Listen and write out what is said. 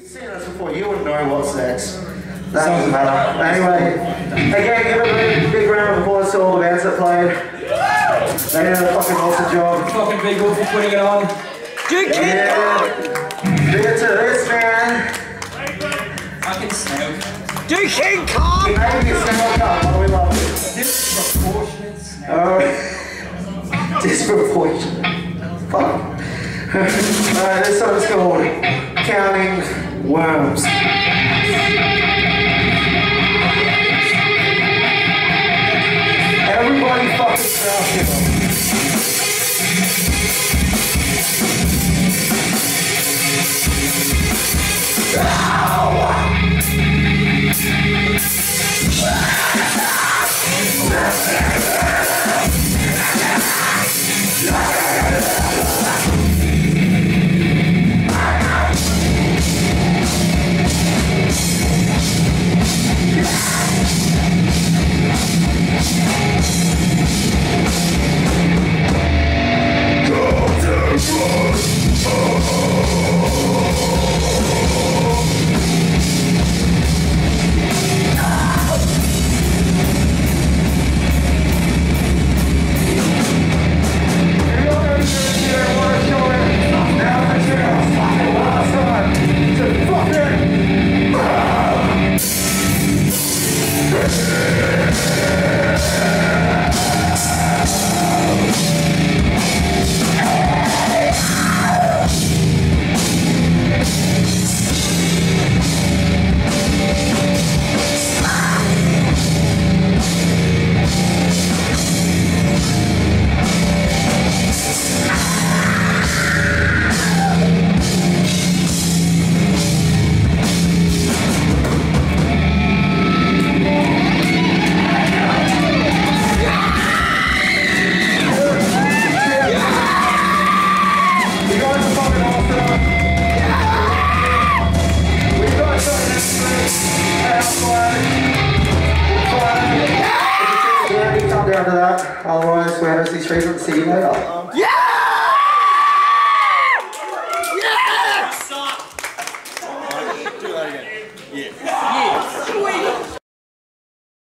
Seen this before, you wouldn't know what's next. That doesn't matter. Anyway, again, give a big round of applause to all the bands that played. They did a fucking awesome job. Fucking big for putting it on. Dude, yeah. Big to this, man. Fucking snail. Dude, King Kong! Maybe a snail cup, but we love it. Disproportionate snail. Disproportionate. Fuck. Alright, this song's called Counting Worms. Everybody fucking sound it. Otherwise, we're Heresies Treason. See you later. Yeah!